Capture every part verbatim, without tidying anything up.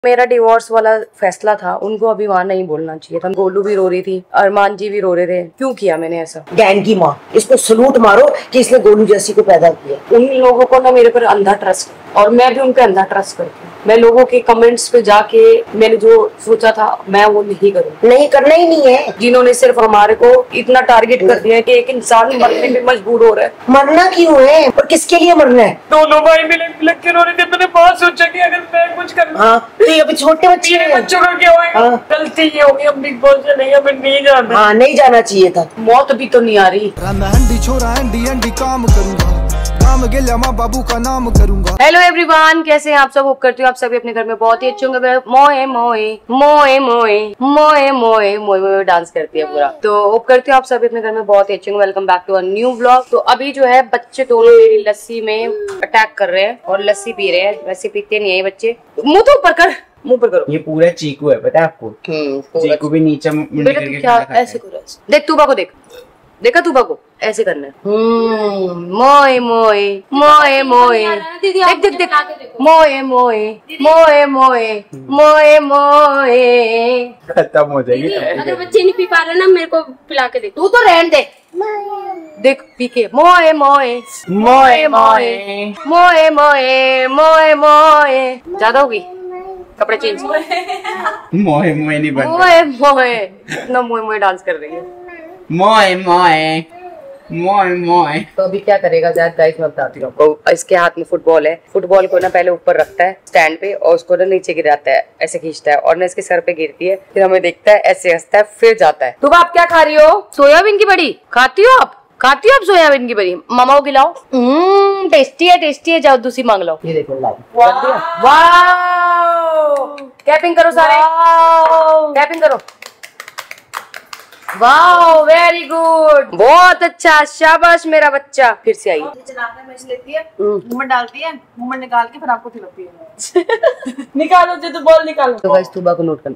मेरा डिवोर्स वाला फैसला था, उनको अभी वहाँ नहीं बोलना चाहिए था। गोलू भी रो रही थी, अरमान जी भी रो रहे थे। क्यों किया मैंने ऐसा? डैन की माँ, इसको सलूट मारो कि इसने गोलू जैसी को पैदा किया। उन लोगों को ना मेरे पर अंधा ट्रस्ट, और मैं भी उन पे अंधा ट्रस्ट करती हूँ। मैं लोगों के कमेंट्स पे जाके मैंने जो सोचा था मैं वो नहीं करूँ। नहीं करना ही नहीं है। जिन्होंने सिर्फ हमारे को इतना टारगेट कर दिया है कि एक इंसान मरने में मजबूर हो रहा है। मरना क्यों है और किसके लिए मरना है? दोनों भाई मिले लग के रो रहे थे। मैंने बहुत सोचा कि अगर मैं कुछ कर, हाँ तो अभी छोटे बच्चे मेरे बच्चों का क्या होगा? हाँ। गलती ये होगी, हम बिग बॉस से नहीं, हमें नहीं जाना। हाँ नहीं जाना चाहिए था। मौत भी तो नहीं आ रही। बाबू का नाम करूंगा। हेलो एवरीवन, कैसे हैं आप सब? होप करती हूँ आप सभी अपने घर में बहुत ही अच्छे होंगे। मोए मोए मोए मोए मोए मोए मोए मोए डांस करती है पूरा। तो होप करती हूँ आप सभी अपने घर में बहुत ही अच्छे होंगे। Welcome back to a new vlog. तो अभी जो है बच्चे दोनों मेरी लस्सी में अटैक कर रहे हैं और लस्सी पी रहे हैं। लस्सी पीते नहीं है बच्चे। मुंह तो ऊपर कर, मुंह पर करो। ये पूरा चीकू है, पता है आपको? चीकू भी नीचे मुंडी करके क्या ऐसे करो? देख तूबा को, देख देखा तूबा को ऐसे करना है। मोए मोए मोए मोए देख देख देख मोए मोए मोए मोए मोए मोए। खत्म हो जाएगी। अगर बच्चे नहीं पी पा रहे ना, मेरे को पिला के दे। तू तो रहने दे। देख पी के मोए मोए मोए मोए मोए मोए मोए मोए। ज्यादा होगी, कपड़े चेंज। मोए मोए नहीं बन मोए मोए इतना मोए मोए डांस कर रही है। मोए मोए मोए मोए। तो अभी क्या करेगा जायद गाइस, मैं बताती हूँ आपको। इसके हाथ में फुटबॉल है। फुटबॉल को ना पहले ऊपर रखता है स्टैंड पे और उसको ना नीचे गिराता है, ऐसे खींचता है और ना इसके सर पे गिरती है। फिर हमें देखता है, ऐसे हंसता है, फिर जाता है। तुम आप क्या खा रही हो? सोयाबीन की बड़ी खाती हो आप? खाती हो आप सोयाबीन की बड़ी? मामा को खिलाओ। हम्म टेस्टी है, टेस्टी है। जाओ दूसरी मांग लो। ये देखो लाइव। वाओ, कैपिंग करो सारे, कैपिंग करो। वाओ वेरी गुड, बहुत अच्छा, शाबाश मेरा बच्चा। फिर से आई चलाते में लेती है, मुंह में डालती है, मुंह में निकाल के फिर आपको खिलाती है। निकालो जो तो बॉल निकालो। तो गाइस तुबा को नोट करना।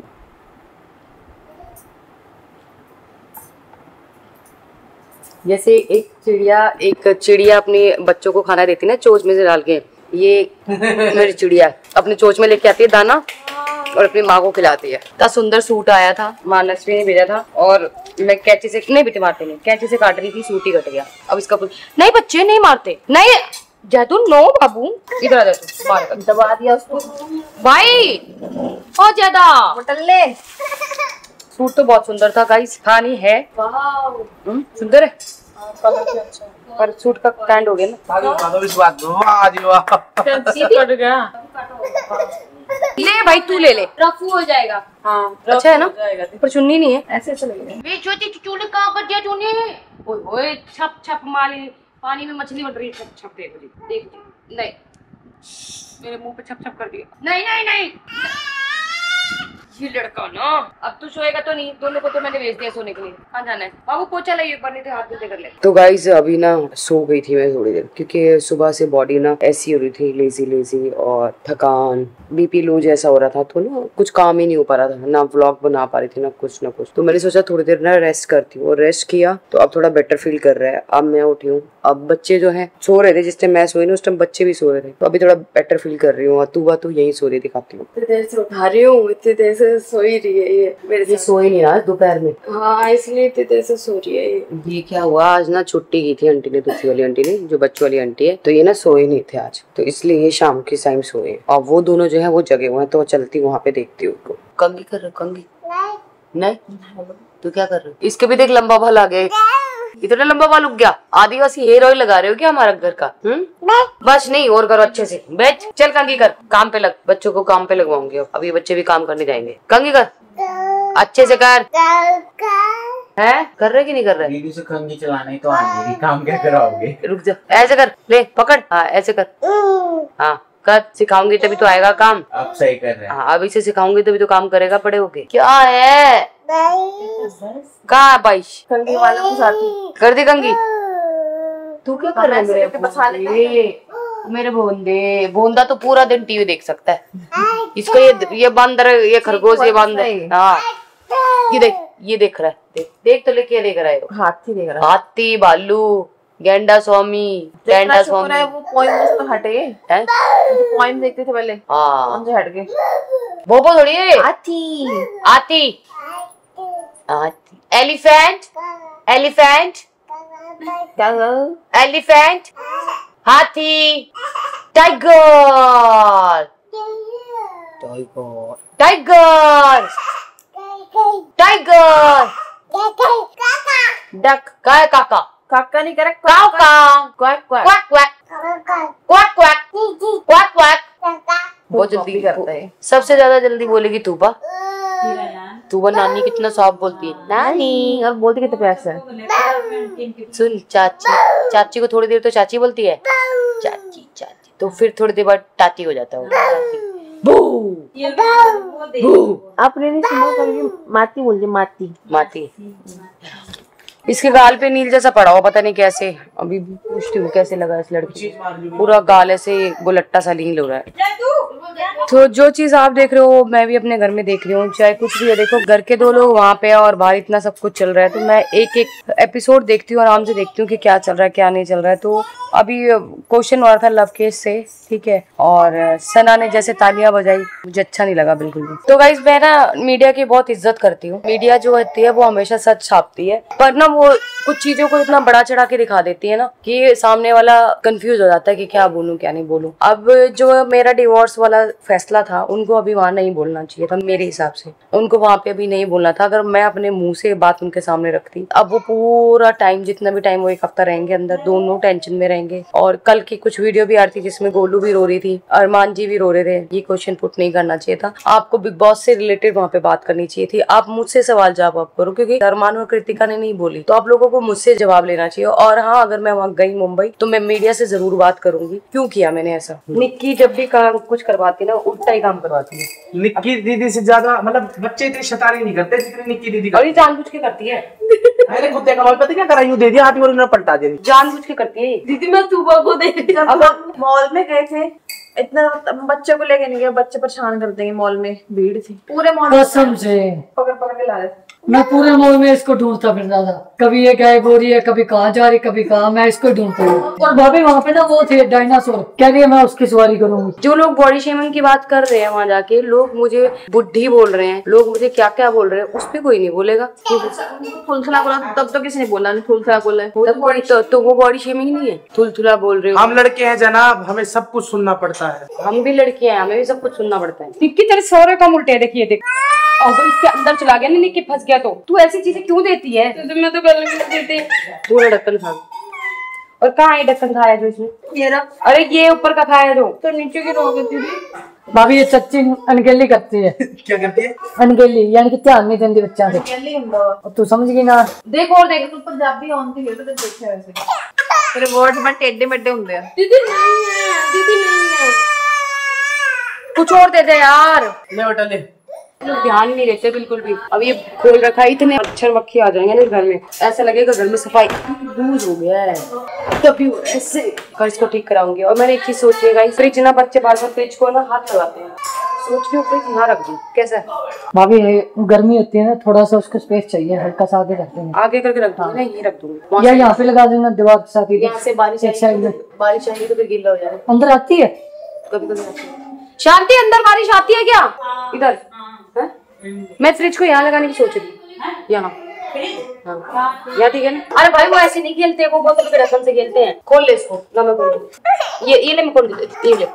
जैसे एक चिड़िया एक चिड़िया अपने बच्चों को खाना देती है ना चोंच में से डाल के, ये मेरी चिड़िया अपने चोंच में लेके आती है दाना और अपनी माँ को खिलाती है। इतना सुंदर सूट आया था, माँ लक्ष्मी ने भेजा था और मैं कैंची से नहीं बिटे मारते नहीं, कैंची से काट रही थी, सूट ही कट गया। अब इसका नहीं, बच्चे नहीं मारते नहीं। जैतून नो बाबू, इधर आ जा, मार दबा दिया उसको भाई। बहुत ज्यादा बटल्ले। सूट तो बहुत सुंदर था गाइस, था नहीं है। सुंदर है पर सूट का कांड हो गया ना। ले भाई तू ले ले, रफू हो जाएगा। हाँ अच्छा है ना, पर चुन्नी नहीं है। ऐसे ऐसे लगेगा। छोटी चूड़ी कहाँ कर दिया तूने? ओए छप छप माली, पानी में मछली बन रही है। छप छप देख देख नहीं, मेरे मुंह पे छप छप कर दिया। नहीं नहीं नहीं, ये लड़का ना अब तू सोएगा तो नहीं। दोनों को तो मैंने भेज दिया सोने के लिए। कहाँ जाना है बाबू? पोछा लाइए ऊपर, नहीं तो हाथ धोते कर ले। तो गाइस अभी ना सो गई थी मैं थोड़ी देर, क्योंकि सुबह से बॉडी ना ऐसी हो रही थी, लेजी लेजी और थकान, बीपी लो जैसा हो रहा था। तो ना कुछ काम ही नहीं हो पा रहा था, ना व्लॉग बना पा रही थी ना कुछ ना कुछ। तो मैंने सोचा थोड़ी देर ना रेस्ट करती हूँ, और रेस्ट किया तो अब थोड़ा बेटर फील कर रहा है। अब मैं उठी हूँ, अब बच्चे जो है सो रहे थे, जिस टाइम मैं सोई ना उस टाइम बच्चे भी सो रहे थे। तो अभी थोड़ा बेटर फील कर रही हूँ। तू बात तो यही सो रही दिखाती हूँ, इतनी देर से उठा रही हूँ, इतनी देर से सोई रही है ये मेरे ये सोई नहीं रहा दोपहर में। हाँ इसलिए इतनी देर से सो रही है ये। ये क्या हुआ, आज ना छुट्टी की थी आंटी ने, दूसरी वाली आंटी ने, जो बच्चों वाली आंटी है। तो ये ना सोए नहीं थे आज, तो इसलिए ये शाम के टाइम सोए। और वो दोनों जो है वो जगे हुए हैं, तो चलती वहाँ पे देखती हूँ। कंगी कर रहे कंगी? नहीं तू क्या कर रहे हो? इसके भी देख लंबा बाल आ गया, इतना लंबा बाल उग गया। आदिवासी हेयर ऑयल लगा रहे हो क्या हमारा घर का? हम्म बस नहीं, और करो अच्छे से। बैठ चल कंगी कर, काम पे लग। बच्चों को काम पे लगवाऊंगी अब, अभी बच्चे भी काम करने जाएंगे। कंगी कर, अच्छे से कर। है कर रहे कि नहीं कर रहे? दीदी से कंघी चलाने तो आएगी, काम क्या कराओगे? रुक जा, ऐसे कर, ले पकड़। हाँ ऐसे कर, हाँ कर, सिखाऊंगी तभी तो आएगा काम। आप सही कर रहे हैं। हाँ अभी से सिखाऊंगी तभी तो काम करेगा बड़े होके। क्या है कहाँ बाईश कंगी वालों को साथी कर दी कंगी। तू क्या कर रहा है मेरे मसाले? मेरे बोंदे, बोंदा तो पूरा दिन टीवी देख सकता है। इसको ये ये बंदर, ये खरगोश, ये बंदर। हाँ ये देख, ये देख रहा है, देख देख तो लेके देख रहा है। हाथी देख रहा है। हाथी, भालू, गेंडा स्वामी, गेंडा स्वामी है वो पॉइंट से तो हटे है। जो पॉइंट देखते थे पहले हाँ उनसे हट गए। बोबो थोड़ी है। हाथी आती आती एलिफेंट एलिफेंट क्या एलिफेंट हाथी tiger tiger tiger tiger duck का है काका काका नहीं करे काव काव quack quack quack quack quack quack quack quack बहुत जल्दी करता है। सबसे ज्यादा जल्दी बोलेगी तूबा। तूबा नानी कितना सॉफ्ट बोलती है नानी, और बोलते कितने प्यार से है। सुन चाची, चाची को थोड़ी देर तो चाची बोलती है चाची चाची, तो फिर थोड़ी देर बाद टाटी हो जाता है चाची। बू बू आपने नहीं सुना कभी माती बोलती माती माती। इसके गाल पे नील जैसा पड़ा हुआ पता नहीं कैसे, अभी भी पूछती हूँ कैसे लगा इस लड़की को। पूरा गाल ऐसे गोलट्टा सा नील हो रहा है। तो जो चीज आप देख रहे हो मैं भी अपने घर में देख रही हूँ, चाहे कुछ भी है। देखो घर के दो लोग वहाँ पे और बाहर इतना सब कुछ चल रहा है, तो मैं एक एक एपिसोड देखती हूँ, आराम से देखती हूँ कि क्या चल रहा है क्या नहीं चल रहा है। तो अभी क्वेश्चन हो रहा था लव केस से, ठीक है, और सना ने जैसे तालियां बजाई मुझे अच्छा नहीं लगा बिल्कुल भी। तो गाइस मैं ना मीडिया की बहुत इज्जत करती हूँ। मीडिया जो होती है वो हमेशा सच छापती है, पर ना वो कुछ चीजों को इतना बड़ा चढ़ा के दिखा देती है ना कि सामने वाला कंफ्यूज हो जाता है कि क्या बोलूं क्या नहीं बोलूं। अब जो मेरा डिवोर्स वाला फैसला था उनको अभी वहां नहीं बोलना चाहिए था, मेरे हिसाब से उनको वहां पे अभी नहीं बोलना था। अगर मैं अपने मुंह से बात उनके सामने रखती, अब वो पूरा टाइम जितना भी टाइम वो एक हफ्ता रहेंगे अंदर, दोनों टेंशन में रहेंगे। और कल की कुछ वीडियो भी आ रही थी जिसमें गोलू भी रो रही थी, अरमान जी भी रो रहे थे। ये क्वेश्चन पुट नहीं करना चाहिए था, आपको बिग बॉस से रिलेटेड वहाँ पे बात करनी चाहिए थी। आप मुझसे सवाल जवाब करो, क्योंकि अरमान और कृतिका ने नहीं बोली तो आप लोगों को मुझसे जवाब लेना चाहिए। और हाँ, अगर मैं वहाँ गई मुंबई तो मैं मीडिया से जरूर बात करूंगी क्यों किया मैंने ऐसा। निक्की जब भी काम कुछ करवाती ना उल्टा ही काम करवाती है। निक्की दीदी से ज्यादा मतलब बच्चे इतनी शैतानी नहीं करते जितनी निक्की दीदी और ये जानबूझ के करती है। मैंने खुद देखा, पता क्या करा, यूं दे दिया हाथ में और उन्होंने पलटा दिया। जानबूझ के करती है दीदी मैं सुबह को देख रही थी, अब मॉल में गए थे, इतना बच्चे को लेके नहीं गए, बच्चे परेशान कर देंगे। मॉल में भीड़ थी पूरे मॉल में, कसम से पकड़ पकड़ के ला रहे थे। मैं पूरे मॉल में इसको ढूंढता फिरता था, कभी ये गायब हो रही है, कभी कहाँ जा रही, कभी कहाँ, मैं इसको ढूंढता हूँ। और भाभी वहाँ पे ना वो थे डायनासोर, कह रही है मैं उसकी सवारी करूंगी। जो लोग बॉडी शेमिंग की बात कर रहे हैं वहाँ जाके, लोग मुझे बुढ़ी बोल रहे हैं, लोग मुझे क्या क्या बोल रहे हैं, उस पे कोई नहीं बोलेगा। थुलथुला बोला तब तो किसी ने बोला नहीं, थुलथुला बोला है तब कोई तो, तो वो बॉडी शेमिंग नहीं है, थुलथुला बोल रहे हो। हम लड़के हैं जनाब, हमें सब कुछ सुनना पड़ता है। हम भी लड़के हैं, हमें भी सब कुछ सुनना पड़ता है। निक्की तेरे सौरे कम उल्टे देखिए देख, अगर इसके अंदर चला गया ना निक्की फंस गया तो तू ऐसी चीजें क्यों देती है? तो मैं तो गले में देती पूरा ढक्कन खा। और कहाँ है ढक्कन खाया जो इसमें? ये ना अरे ये ऊपर का खाया जो, तो नीचे की रोग थी। भाभी ये सच्ची अनगेली करती है। क्या करती है? अनगेली यानी कि ध्यान नहीं देती बच्चा से, और तू समझ गई ना। देख और देख, तू पंजाबी ऑन थी तो देखा वैसे तेरे वर्ड्स में टेढ़े मेढ़े होंगे हैं। दीदी नहीं है, दीदी नहीं है, कुछ और दे दे यार। ले बेटा ले। ध्यान नहीं देते बिल्कुल भी। अब ये खोल रखा है, इतने मच्छर मक्खी आ जाएंगे ना घर में, ऐसा लगेगा घर में सफाई लूज हो गया है। तभी ऐसे कर इसको ठीक कराऊंगी। और मैंने एक चीज सोची है, फ्रिज ना बच्चे बार बार फ्रिज को ना हाथ लगाते हैं, सोच रही हूँ फ्रिज यहाँ रख दूँ, कैसा है? भाभी गर्मी होती है ना, थोड़ा सा उसको स्पेस चाहिए, हल्का सा आगे रखते हैं। आगे करके रख दूंगी ना, यही रख दूंगी या यहाँ पे लगा देना दीवार के साथ ही। यहाँ से बारिश एक साइड में बारिश आएगी तो फिर गीला हो जाएगा। अंदर आती है कभी कभी आती है। शांति अंदर बारिश आती है क्या? इधर है? मैं फ्रिज को यहाँ लगाने की सोच रही हूँ, यहाँ हाँ यहाँ ठीक है ना। अरे भाई वो ऐसे नहीं खेलते, वो बहुत ढक्कन से खेलते हैं। खोल ले इसको ना, मैं खोल दूँ। ये ये ले मैं खोल देती, ये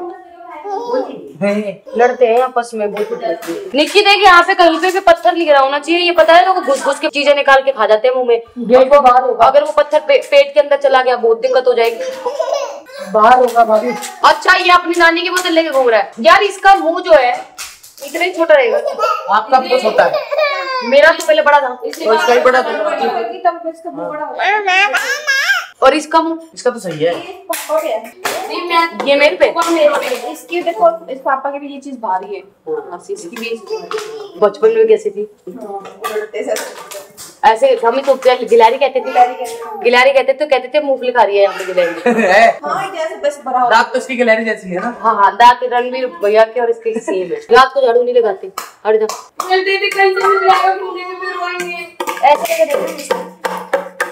ले। लड़ते हैं आपस में बहुत। निक्की देख यहाँ पे कहीं पे भी पत्थर नहीं गिरा होना चाहिए, ये पता है लोग घुस घुस के चीजें निकाल के खा जाते हैं मुंह में। गेट को बाहर होगा, अगर वो पत्थर पे, पेट के अंदर चला गया बहुत दिक्कत हो जाएगी। बाहर होगा भाभी। अच्छा ये अपनी नानी की बोतल लेके घूम रहा है यार, इसका मुंह जो है इतना ही छोटा रहेगा। आपका बहुत छोटा है, मेरा तो पहले बड़ा था और इसका भी बड़ा था। और इसका मुंह, इसका तो सही है। ये मेरे पे। इसकी देखो, इस पापा के भी ये चीज भारी है। इसकी भी बचपन में कैसी थी ऐसे, हमें तो गिलारी कहते थे, गिलारी कहते थे, कहते थे मूंगफली खा रही है यहाँ पे गिलारी। हाँ जैसे बस भरा दांत तो इसकी गिलहरी जैसी है ना। हाँ हाँ दांत रणवीर भैया के और इसके सेम है। रात को झाड़ू नहीं लगाते, हट जा ऐसे करके देखो।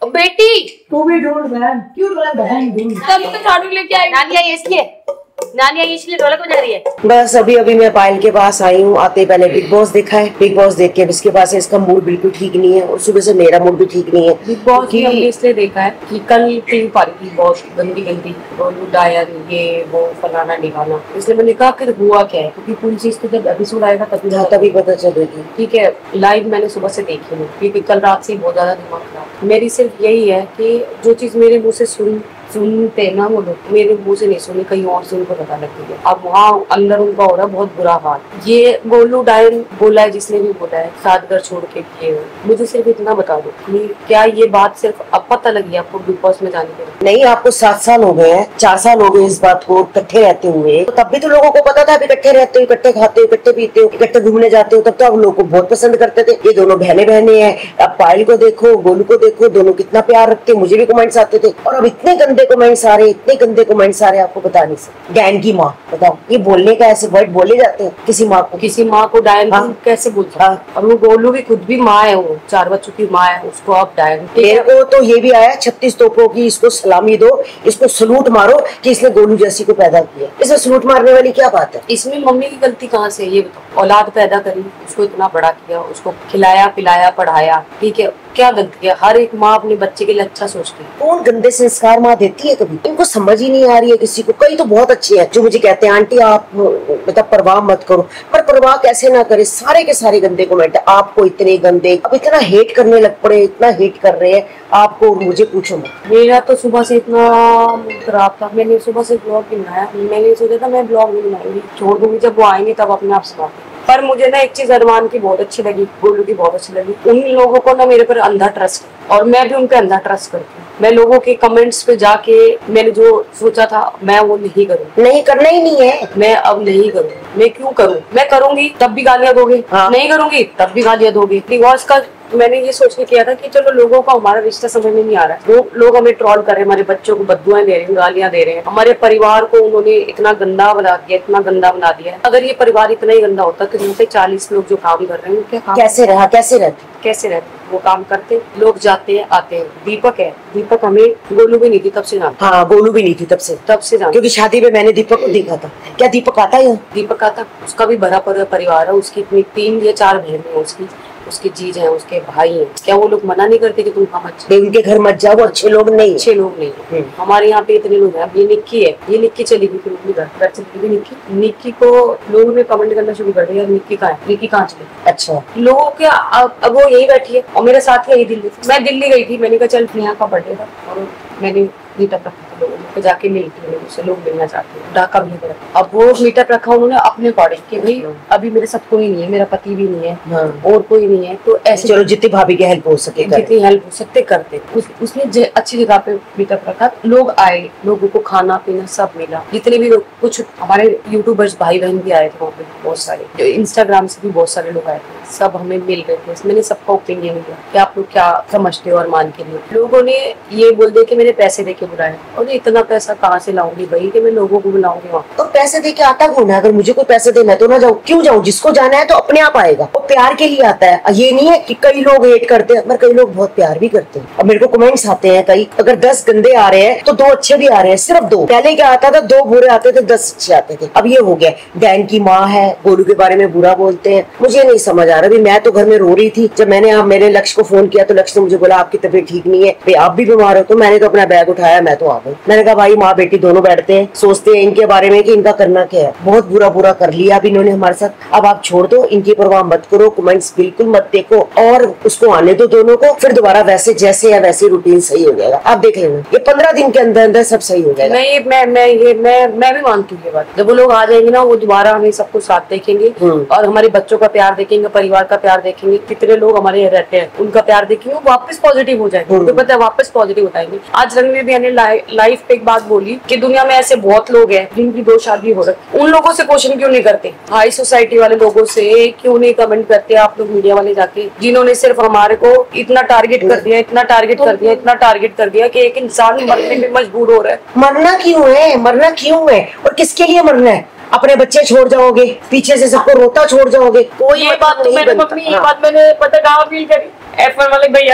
बेटी तू भी ढूंढ बहन, क्यों ढूंढ बहन ढूंढ। तभी तो झाड़ू लेके आई। नानी आई है इसलिए, नानी आई इसलिए ढोलक बजा रही है। बस अभी अभी मैं पायल के पास आई हूँ। आते पहले बिग बॉस देखा है। बिग बॉस देख के इसके पास इसका मूड बिल्कुल ठीक नहीं है और सुबह से मेरा मूड भी ठीक नहीं है। बिग बॉस की हमने इसलिए देखा है कि कल क्लिप आ रही थी बहुत गंदी गंदी, बॉलीवुड डायर ये वो फलाना निकालना, इसलिए मैंने कहा कि हुआ क्या है, क्योंकि पूरी चीज तो जब एपिसोड आएगा तभी हाँ, तभी पता चलेगी। ठीक है। लाइव मैंने सुबह से देखी नहीं क्योंकि कल रात से बहुत ज्यादा दिमाग खराब। मेरी सिर्फ यही है कि जो चीज मेरे मुंह से सुन सुनते ना वो लोग, मेरे मुंह से नहीं सुनी, कहीं और से उनको पता लगती है। अब वहाँ अंदर उनका हो रहा है बहुत बुरा हाल। ये गोलू डायन बोला है, जिसने भी बोला है सात घर छोड़ के किए हुए, मुझे सिर्फ इतना बता दो कि क्या ये बात सिर्फ अब पता लगी आपको बिग बॉस में जाने के लिए? नहीं, आपको सात साल हो गए हैं, चार साल हो गए इस बात को इकट्ठे रहते हुए, तो तब भी तो लोगों को पता था इकट्ठे रहते हो, इकट्ठे खाते हो, इकट्ठे पीते हो, इकट्ठे घूमने जाते हो, तब तो आप लोगों को बहुत पसंद करते थे। ये दोनों बहने बहने हैं। अब पायल को देखो, गोलू को देखो, दोनों कितना प्यार रखते, मुझे भी कमेंट्स आते थे। और अब इतने गंदे कमेंट्स आ रहे, इतने गंदे कमेंट्स आ रहे, आपको बता नहीं सकते। डैन की माँ, बताओ ये बोलने का ऐसे वर्ड बोले जाते हैं किसी माँ को? किसी माँ को डायन हाँ। कैसे बोलता? हाँ। और वो गोलू भी खुद भी माँ है, वो चार बच्चों की माँ है, उसको आप डायन। मेरे को तो ये भी आया छत्तीस तोपों की, इसको सलामी दो, इसको सलूट मारो कि इसने गोलू जैसी को पैदा किया। इसमें सलूट मारने वाली क्या बात है? इसमें मम्मी की गलती कहाँ से है ये बताओ? औलाद पैदा करी, उसको इतना बड़ा किया, उसको खिलाया पिलाया पढ़ाया, ठीक है, क्या गलती है? हर एक माँ अपने बच्चे के लिए अच्छा सोचती है। कौन गंदे संस्कार माँ देती है कभी? इनको समझ ही नहीं आ रही है किसी को। कई तो बहुत अच्छे हैं जो मुझे कहते हैं आंटी आप मतलब परवाह मत करो, पर परवाह कैसे ना करे, सारे के सारे गंदे कमेंट है। आपको इतने गंदे, अब इतना हेट करने लग पड़े, इतना हेट कर रहे हैं आपको और मुझे, पूछो मत। मेरा तो सुबह से इतना मूड खराब था, मैंने सुबह से ब्लॉग भी बनाया। मैंने सोचा था मैं ब्लॉग नहीं बनाऊंगी, छोड़ दूंगी, जब वो आएंगे तब अपने आप सुनाऊंगी। पर मुझे ना एक चीज अरमान की बहुत अच्छी लगी, गोलू की बहुत अच्छी लगी। उन लोगों को ना मेरे पर अंधा ट्रस्ट है और मैं भी उन पे अंधा ट्रस्ट करती हूँ। मैं लोगों के कमेंट्स पे जाके मैंने जो सोचा था मैं वो नहीं करूँ। नहीं करना ही नहीं है। मैं अब नहीं करूँ। मैं क्यों करूँ? मैं करूंगी तब भी गालियां दोगे, हाँ। नहीं करूंगी तब भी गालियां दोगे। डिवोर्स का मैंने ये सोच के किया था कि चलो लोगों का हमारा रिश्ता समझ में नहीं आ रहा है, वो लोग हमें ट्रोल कर रहे हैं, हमारे बच्चों को बद्दुआएं दे रहे हैं, गालियां दे रहे हैं, हमारे परिवार को उन्होंने इतना गंदा बना दिया, इतना गंदा बना दिया है। अगर ये परिवार इतना ही गंदा होता तो जैसे चालीस लोग जो काम कर रहे हैं क्या काम कैसे रहा, कैसे रहते? कैसे रहते? वो काम करते, लोग जाते हैं आते हैं। दीपक है, दीपक हमें गोलू भी नहीं थी तब से जानता, हाँ गोलू भी नहीं थी तब से, तब से जानता। क्योंकि शादी में मैंने दीपक को देखा था। क्या दीपक आता है? दीपक आता, उसका भी भरा पूरा परिवार है, उसकी इतनी तीन या चार बहन है, उसकी उसके जीज हैं, उसके भाई हैं। क्या वो लोग मना नहीं करते कि तुम वहाँ मत जाओ? उनके घर मत जाओ, वो अच्छे लोग नहीं, अच्छे लोग नहीं है। हमारे यहाँ पे इतने लोग हैं। अब ये निक्की है, ये निक्की चली गई फिर अपने घर घर चली गई निक्की। निक्की को लोगों ने कमेंट करना शुरू कर दिया, निक्की कहाँ है, निक्की कहाँ चली? अच्छा, लोगों के अब अब वो यही बैठी है और मेरे साथ यही दिल्ली। मैं दिल्ली गई थी, मैंने कहा चल नेहा का बर्थडे था और मैंने मीटअप रखा था लोगों ने, जाके मिलती है उससे, लोग मिलना चाहते हैं, डाका भी नहीं। अब वो मीटअप रखा उन्होंने अपने अकॉर्डिंग कि भाई अभी मेरे साथ कोई नहीं है, मेरा पति भी नहीं है, हाँ। और कोई नहीं है, तो ऐसे चलो जितनी भाभी की हेल्प हो सके करें। जितनी हेल्प हो सकते करते। उस, उसने ज, अच्छी जगह पे मीटअप रखा, लोग आए, लोगों को खाना पीना सब मिला। जितने भी लोग, कुछ हमारे यूट्यूबर्स भाई बहन भी आए थे वहाँ पे, बहुत सारे इंस्टाग्राम से भी बहुत सारे लोग आए थे, सब हमें मिल रहे थे। मैंने सबका ओपिनियन दिया कि आप लोग क्या समझते हो अरमान के लिए। लोगों ने ये बोल दिया कि मेरे पैसे देके बुलाए, और इतना पैसा कहाँ से लाऊंगी भाई कि मैं लोगों को बुलाऊंगी वहाँ? तो पैसे दे के आता कौन है? अगर मुझे कोई पैसे देना है तो ना जाऊँ, क्यों जाऊँ? जिसको जाना है तो अपने आप आएगा, वो प्यार के लिए आता है। ये नहीं है कि कई लोग हेट करते हैं, पर कई लोग बहुत प्यार भी करते हैं। अब मेरे को कमेंट्स आते हैं कई, अगर दस गंदे आ रहे हैं तो दो अच्छे भी आ रहे हैं, सिर्फ दो। पहले क्या आता था, दो बुरे आते थे, दस अच्छे आते थे। अब ये हो गया, डैन की माँ है, गोलू के बारे में बुरा बोलते हैं। मुझे नहीं समझ आ रहा। अभी मैं तो घर में रो रही थी, जब मैंने आप मेरे लक्ष्य को फोन किया तो लक्ष्य ने मुझे बोला आपकी तबीयत ठीक नहीं है, भाई आप भी बीमार हो। तो मैंने तो अपना बैग उठाया, मैं तो आ गई। मैंने कहा भाई माँ बेटी दोनों बैठते हैं, सोचते हैं इनके बारे में कि इनका करना क्या है। बहुत बुरा बुरा कर लिया अब इन्होंने हमारे साथ। अब आप छोड़ दो, इनकी परवाह मत करो, कमेंट्स बिल्कुल मत देखो, और उसको आने दो दोनों को। फिर दोबारा वैसे जैसे है वैसे रूटीन सही हो जाएगा। आप देख लेना, ये पंद्रह दिन के अंदर अंदर सब सही हो जाएगा। नहीं, मैं मैं ये मैं मैं भी मानती हूँ ये बात। जब वो लोग आ जाएंगे ना, वो दोबारा हमें सबको साथ देखेंगे और हमारे बच्चों का प्यार देखेंगे, परिवार का प्यार देखेंगे, कितने लोग हमारे यहाँ रहते हैं उनका प्यार देखेंगे, वो वापस पॉजिटिव हो जाएंगे। उनको पता है वापस पॉजिटिव हो जाएंगे। आज रणवीर भैया ने लाइव पे एक बात बोली कि दुनिया में ऐसे बहुत लोग हैं जिनकी दो शादी हो रही, उन लोगों से क्वेश्चन क्यों नहीं करते? हाई सोसाइटी वाले लोगों से क्यों नहीं कमेंट करते आप लोग मीडिया वाले जाके, जिन्होंने सिर्फ हमारे को इतना टारगेट कर दिया, इतना टारगेट कर दिया, इतना टारगेट कर दिया कि एक इंसान मरने में मजबूर हो रहा है। मरना क्यों है? मरना क्यों है और किसके लिए मरना है? अपने बच्चे छोड़ जाओगे, पीछे से सबको रोता छोड़ जाओगे, कोई ये बात तो मैंने मम्मी ये बात मैंने पता कहाँ फील करी, एफ वन वाले भैया की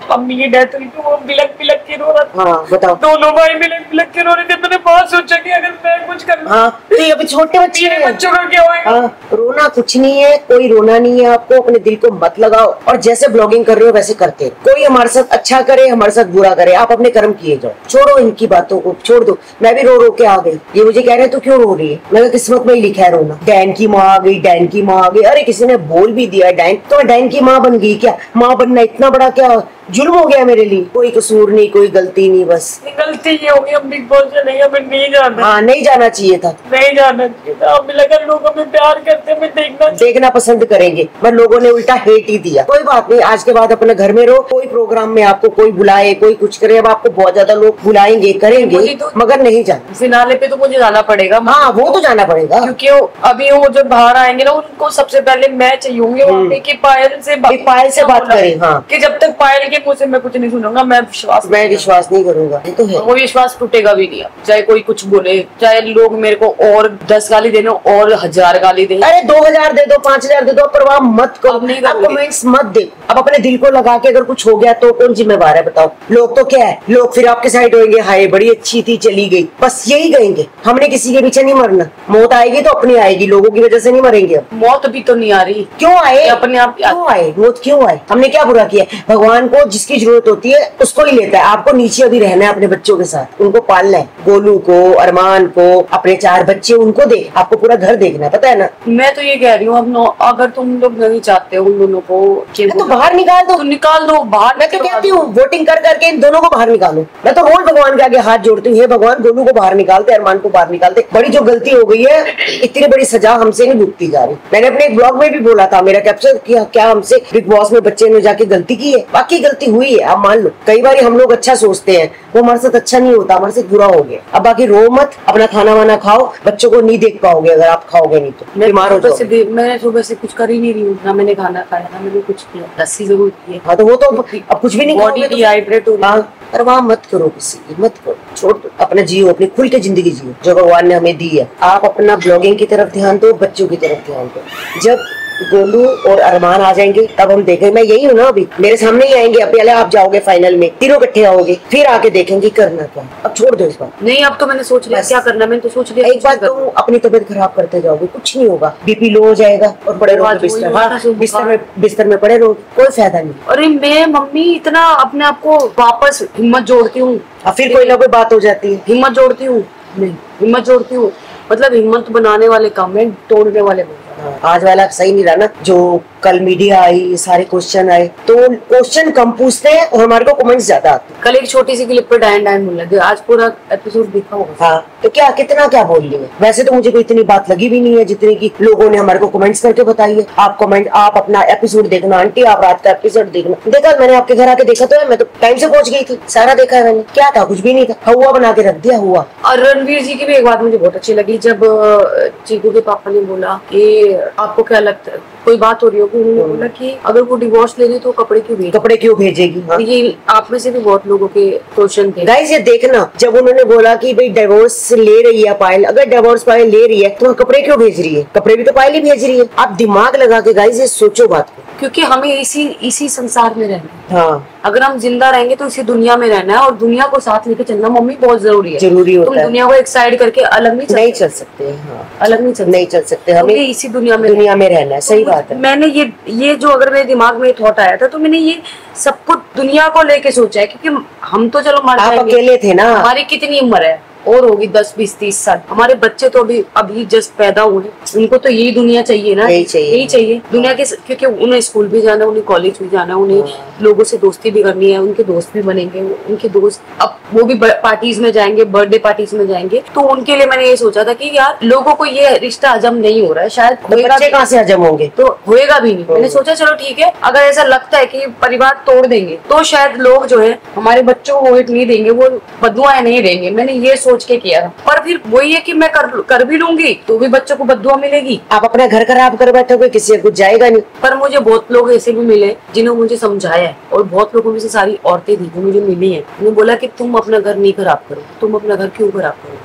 मम्मी की डेथ हुई तो वो बिलक बिलक के रो रहा था। हाँ बताओ। दोनों भाई बिलक बिलक के रो रहे थे। मैंने बहुत सोचा कि अगर मैं कुछ कर हाँ तो ये अभी छोटे बच्चे मेरे हैं। बच्चों का क्या होगा। हाँ, रोना कुछ नहीं है, कोई रोना नहीं है आपको, अपने दिल को मत लगाओ और जैसे ब्लॉगिंग कर रहे हो वैसे करते रहो। कोई हमारे साथ अच्छा करे, हमारे साथ बुरा करे, आप अपने कर्म किए जाओ, छोड़ो इनकी बातों को, छोड़ दो। मैं भी रो रो के आ गई, ये मुझे कह रहे हैं तो क्यों रो रही है, मैं किस्मत में ही लिखा है रोना। डैन की माँ आ गई, डैन की माँ आ गई, अरे किसी ने बोल भी दिया डैन, तो मैं डैन की माँ बन गई क्या? माँ बनना इतना बड़ा क्या जुल्म हो गया मेरे लिए? कोई कसूर नहीं, कोई गलती नहीं, बस गलती ये होगी हम बिग बॉस से नहीं, हमें नहीं जाना। हाँ नहीं जाना चाहिए था, नहीं जाना चाहिए था। हमें लगा लोग हमें प्यार करते, हमें देखना देखना पसंद करेंगे, पर लोगों ने उल्टा हेट ही दिया। कोई बात नहीं, आज के बाद अपने घर में रहो, कोई प्रोग्राम में आपको कोई बुलाए, कोई कुछ करे, अब आपको बहुत ज्यादा लोग बुलाएंगे करेंगे, तो, मगर नहीं जाना। फिनाले पे तो मुझे जाना पड़ेगा। हाँ वो तो जाना पड़ेगा, क्योंकि अभी वो जब बाहर आएंगे ना, उनको सबसे पहले मैं चाहिए वहाँ पे कि पायल से पायल से बात करें। हाँ कि जब तक पायल के मुंह से मैं कुछ नहीं सुनूंगा, मैं विश्वास मैं विश्वास नहीं करूंगा, ये तो है। वो विश्वास टूटेगा भी नहीं, चाहे कोई कुछ बोले, चाहे लोग मेरे को और दस गाली देने और हजार गाली दे। अरे दो हजार दे दो, पांच हजार दे दो, परवाह मत करो, अब नहीं कमेंट्स मत देखो। अब अपने दिल को लगा के अगर कुछ हो गया तो कौन जिम्मेवार है बताओ? लोग तो क्या है, लोग फिर आपके साइड होंगे, हाय बड़ी अच्छी थी चली गई, बस यही कहेंगे। हमने किसी के पीछे नहीं मरना, मौत आएगी तो अपनी आएगी, लोगों की वजह से नहीं मरेंगे। अब मौत भी तो नहीं आ रही, क्यों आए? अपने आप क्यों आए मौत, क्यों आए? हमने क्या बुरा किया? भगवान को जिसकी जरूरत होती है उसको ही लेता है। आपको नीचे अभी रहना है अपने बच्चों के साथ, उनको पालना है, गोलू को, अरमान को, अपने चार बच्चे उनको दे, आपको पूरा घर देखना है, पता है ना? मैं तो ये कह रही हूँ, अब अगर तुम लोग नहीं चाहते उन दोनों को तो बाहर निकाल दो, तो निकाल दो बाहर। मैं तो कहती हूँ वोटिंग कर करके इन दोनों को बाहर निकालो। मैं तो रोज भगवान के आगे हाथ जोड़ती हूँ, हे भगवान गोलू को बाहर निकालते, अरमान को बाहर निकालते। बड़ी जो गलती हो गई है, इतनी बड़ी सजा हमसे नहीं भुगती जा रही। मैंने अपने एक ब्लॉग में भी बोला था, मेरा कैप्शन किया, क्या हमसे बिग बॉस में बच्चे ने जाके गलती की है? बाकी गलती हुई है, आप मान लो। कई बार हम लोग अच्छा सोचते हैं, वो हमारे साथ अच्छा नहीं होता, हमारे साथ बुरा हो गया। अब बाकी रो मत, अपना खाना वाना खाओ, बच्चों को नहीं देख पाओगे अगर आप खाओगे नहीं तो, बीमार हो जाओगे। मैंने सुबह से कुछ कर ही नहीं रही हूँ, ना मैंने खाना खाया, ना मैंने कुछ किया, लस्सी जरूर की है। हाँ तो वो तो अब कुछ भी नहीं, बॉडी डिहाइड्रेट हो रही है। अरे वहाँ मत करो, किसी की मत करो, छोड़ दो, अपना जियो, अपनी खुल के जिंदगी जियो जो भगवान ने हमें दी है। आप अपना ब्लॉगिंग की तरफ ध्यान दो, बच्चों की तरफ ध्यान दो। जब गोलू और अरमान आ जाएंगे तब हम देखेंगे। मैं यही हूँ ना, अभी मेरे सामने ही आएंगे, पहले आप जाओगे फाइनल में, तीनों इकट्ठे आओगे, फिर आके देखेंगे करना क्या। अब छोड़ दो इस बार। नहीं अब तो मैंने सोच लिया क्या करना, मैंने तो सोच लिया। एक बार तुम अपनी तबीयत खराब करते जाओगे, कुछ नहीं होगा, बीपी लो हो जाएगा और पड़े रहोगे बिस्तर। हाँ, बिस्तर में बिस्तर में पड़े रहोगे, कोई फायदा नहीं। अरे मैं मम्मी इतना अपने आप को वापस हिम्मत जोड़ती हूँ, फिर कोई ना कोई बात हो जाती है। हिम्मत जोड़ती हूँ, नहीं हिम्मत जोड़ती हूँ, मतलब हिम्मत बनाने वाले काम में तोड़ने वाले। आज वाला सही नहीं रहा ना, जो कल मीडिया आई, सारे क्वेश्चन आए, तो क्वेश्चन कम पूछते हैं और हमारे को कमेंट्स ज्यादा आते हैं। कल एक छोटी सी क्लिप पर डायन डायन बोल लगे, आज पूरा एपिसोड देखा होगा। हाँ तो क्या कितना क्या बोल लिए? वैसे तो मुझे कोई इतनी बात लगी भी नहीं है जितनी की लोगों ने हमारे को कमेंट्स करके बताई है। आप कमेंट, आप अपना एपिसोड देखना, आंटी आप रात का एपिसोड देखना। देखा मैंने आपके घर आके देखा तो है, मैं तो टाइम से पहुंच गई थी, सारा देखा है मैंने। क्या था? कुछ भी नहीं था, हुआ बना के रख दिया हुआ। और रणवीर जी की भी एक बात मुझे बहुत अच्छी लगी, जब चीकू के पापा ने बोला कि आपको क्या लगता है, कोई बात हो रही होगी, उन्होंने बोला कि अगर वो डिवोर्स ले रही तो कपड़े क्यों भेज कपड़े क्यों भेजेगी? हाँ। ये आप में से भी बहुत लोगों के क्वेश्चन थे। गाइस ये देखना, जब उन्होंने बोला कि भाई डिवोर्स ले रही है पायल, अगर डिवोर्स पायल ले रही है तो कपड़े क्यों भेज रही है? कपड़े भी तो पायल ही भेज रही है। आप दिमाग लगा के गाइस ये सोचो बात को, क्योंकि हमें इसी इसी संसार में रहना है। हाँ अगर हम जिंदा रहेंगे तो इसी दुनिया में रहना है, और दुनिया को साथ लेके चलना मम्मी बहुत जरूरी है। जरूरी होता तुम है। दुनिया को एक साइड करके अलग नहीं चल नहीं चल सकते। हाँ अलग नहीं चल नहीं चल सकते, हमें इसी दुनिया में दुनिया में रहना है। सही बात है। मैंने ये ये जो अगर मेरे दिमाग में थॉट आया था तो मैंने ये सब कुछ दुनिया को लेके सोचा है, क्योंकि हम तो चलो मर आप जाएंगे, अकेले थे ना। हमारी कितनी उम्र है और होगी दस बीस तीस साल, हमारे बच्चे तो अभी अभी जस्ट पैदा हुए, उनको तो यही दुनिया चाहिए ना, यही चाहिए यही चाहिए दुनिया के, क्योंकि उन्हें स्कूल भी जाना, उन्हें कॉलेज भी जाना, उन्हें लोगों से दोस्ती भी करनी है, उनके दोस्त भी बनेंगे, उनके दोस्त अब वो भी पार्टीज में जाएंगे, बर्थडे पार्टीज में जाएंगे, तो उनके लिए मैंने ये सोचा था कि यार लोगों को ये रिश्ता हजम नहीं हो रहा है, शायद बच्चे कहाँ से हजम होंगे, तो होएगा भी नहीं। मैंने सोचा चलो ठीक है, अगर ऐसा लगता है कि परिवार तोड़ देंगे तो शायद लोग जो है हमारे बच्चों को वेट नहीं देंगे, वो बदुआएं नहीं देंगे। मैंने ये सोच के किया था, पर फिर वही है कि मैं कर कर भी लूंगी तो भी बच्चों को बदुआ मिलेगी। आप अपना घर खराब कर बैठोगे, किसी को कुछ जाएगा नहीं। पर मुझे बहुत लोग ऐसे भी मिले जिन्होंने मुझे समझाया है, और बहुत लोगों में से सारी औरतें थी जो मुझे मिली है, उन्होंने बोला कि तुम अपना घर नहीं खराब करो, तुम अपना घर क्यों खराब करो।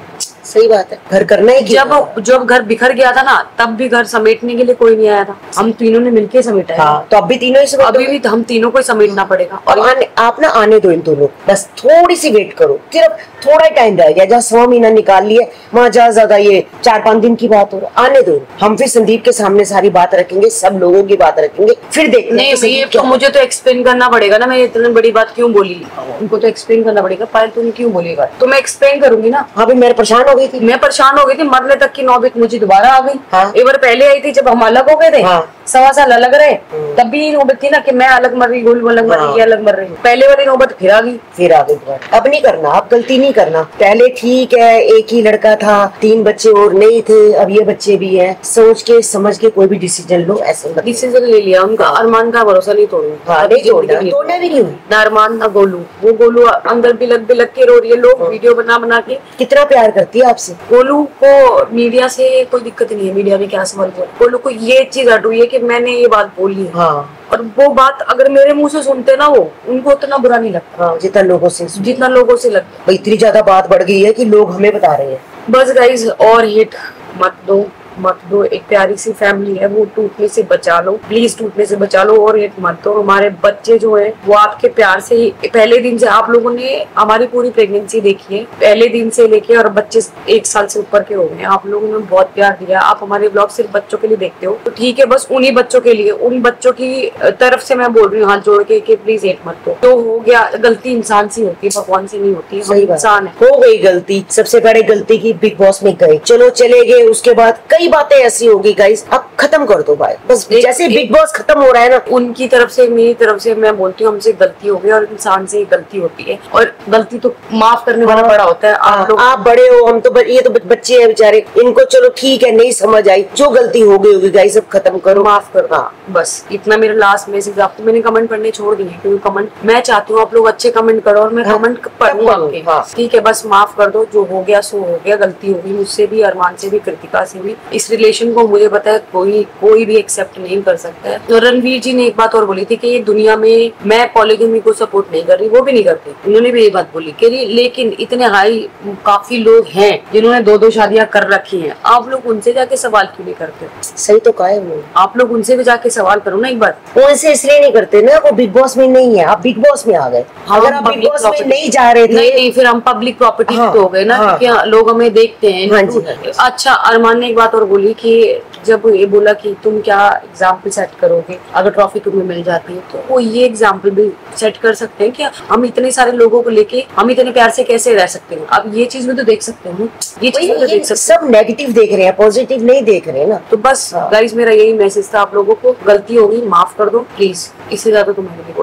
सही बात है, घर करना ही जब जब घर बिखर गया था ना, तब भी घर समेटने के लिए कोई नहीं आया था, हम तीनों ने मिलके समेटा है। हाँ, तो अब भी तीनों ही समेटो। अभी भी हम तीनों को समेटना पड़ेगा। और आने, आप ना आने दो इन दोनों, बस थोड़ी सी वेट करो, सिर्फ थोड़ा टाइम रह गया, जहाँ सवा महीना निकाल लिया वहाँ ज्यादा ज्यादा ये चार पांच दिन की बात हो रहा, आने दो। हम फिर संदीप के सामने सारी बात रखेंगे, सब लोगों की बात रखेंगे, फिर देखते नहीं ये तो मुझे तो एक्सप्लेन करना पड़ेगा ना, मैं इतनी बड़ी बात क्यों बोली, उनको तो एक्सप्लेन करना पड़ेगा। पायल तुम क्यों बोली बात, तो मैं एक्सप्लेन करूंगी ना। हाँ, मैं परेशान हो गई थी, मैं परेशान हो गई थी, मरने तक की नौबत मुझे दोबारा आ गई। हाँ। एक बार पहले आई थी जब हम अलग हो गए थे, हाँ। सवा साल अलग रहे, तब भी नौबत थी ना कि मैं अलग मर रही, गुल अलग मर रही, अलग मर रही। पहले वाली नौबत फिर आ गई, फिर आ गई दोबारा। अब नहीं करना, अब गलती नहीं करना। पहले ठीक है, एक ही लड़का था, तीन बच्चे और नहीं थे, अब ये बच्चे भी हैं। सोच के समझ के कोई भी डिसीजन लो, ऐसे डिसीजन ले लिया। उनका अरमान का भरोसा नहीं तोड़ना, हाँ, नहीं तोड़ना, तोड़ना भी नहीं हुई। ना अरमान ना गोलू, वो गोलू अंदर बिलक बिलक के रो रही है, लोग वीडियो बना बना के। कितना प्यार करती है आपसे। गोलू को मीडिया से कोई दिक्कत नहीं है, मीडिया में क्या सवाल बोल, गोलू को ये चीज अटूई है कि मैंने ये बात बोली है। हाँ। और वो बात अगर मेरे मुंह से सुनते ना, वो उनको उतना बुरा नहीं लगता। हाँ, जितना लोगों से जितना लोगों से लगता। भाई इतनी ज्यादा बात बढ़ गई है कि लोग हमें बता रहे हैं। बस गाइज, और हिट मत दो मत दो, एक प्यारी सी फैमिली है, वो टूटने से बचा लो, प्लीज टूटने से बचा लो, और हिट मत दो। हमारे बच्चे जो है वो आपके प्यार से ही, पहले दिन से आप लोगों ने हमारी पूरी प्रेगनेंसी देखी है, पहले दिन से लेके, और बच्चे एक साल से ऊपर के हो गए, आप लोगों ने बहुत प्यार दिया। आप हमारे ब्लॉग सिर्फ बच्चों के लिए देखते हो, तो ठीक है, बस उन्हीं बच्चों के लिए, उन बच्चों की तरफ से मैं बोल रही हूँ हाथ जोड़ के कि प्लीज हिट मत दो। तो हो गया, गलती इंसान से होती है, भगवान से नहीं होती, हम इंसान है। हो गई गलती, सबसे बड़ी गलती की बिग बॉस में गए, चलो चले गए, उसके बाद कई बातें ऐसी होगी गाइस, अब खत्म कर दो भाई, बस जैसे बिग बॉस खत्म हो रहा है ना, उनकी तरफ से मेरी तरफ से मैं बोलती हूँ हमसे गलती हो गई, और इंसान से गलती होती है, और गलती तो माफ करने वाला बड़ा होता है। आप लोग, आप बड़े हो, हम तो ब, ये तो बच्चे हैं बेचारे, इनको चलो ठीक है, नहीं समझ आई, जो गलती हो गई होगी गाइस, अब खत्म करो, माफ करो। हाँ, बस इतना मेरा लास्ट मैसेज। आपको मैंने कमेंट पढ़ने छोड़ दिए, क्योंकि कमेंट मैं चाहती हूँ आप लोग अच्छे कमेंट करो, और मैं हाँ, कमेंट पढ़ूँ आपके। हाँ। ठीक है, बस माफ कर दो, जो हो गया सो हो गया, गलती होगी मुझसे भी, अरमान से भी, कृतिका से भी। इस रिलेशन को मुझे पता है कोई कोई भी एक्सेप्ट नहीं कर सकता है। तो रणवीर जी ने एक बात और बोली थी कि ये दुनिया में मैं पॉलीगमी को सपोर्ट नहीं कर रही, वो भी नहीं करते, उन्होंने भी ये बात बोली कि लेकिन इतने हाई काफी लोग हैं जिन्होंने दो दो शादियां कर रखी हैं, आप लोग उनसे जाके सवाल क्यों नहीं करते? सही तो कहा है उन्होंने, आप लोग उनसे भी जाके सवाल करो ना एक बार। वो ऐसे इसलिए नहीं करते ना, वो बिग बॉस में नहीं है, आप बिग बॉस में आ गए। अगर आप बिग बॉस में नहीं जा रहे थे, नहीं नहीं फिर हम पब्लिक प्रॉपर्टी हाँ, तो हो गए ना, हाँ, क्योंकि लोग हमें देखते हैं। हाँ जी, हाँ। अच्छा, अरमान ने एक बात और बोली कि जब ये बोला कि तुम क्या एग्जाम्पल सेट करोगे अगर ट्रॉफी तुम्हें मिल जाती है, तो वो ये एग्जाम्पल भी सेट कर सकते हैं कि हम इतने सारे लोगों को लेके हम इतने प्यार से कैसे रह सकते हैं। अब ये चीज भी तो देख सकते हैं, ये चीज भी तो देख सकते हैं। सब नेगेटिव देख रहे हैं, पॉजिटिव नहीं देख रहे हैं ना। तो बस गाइस, मेरा यही मैसेज था आप लोगों को, गलती होगी माफ कर दो प्लीज, इससे ज्यादा तो मैं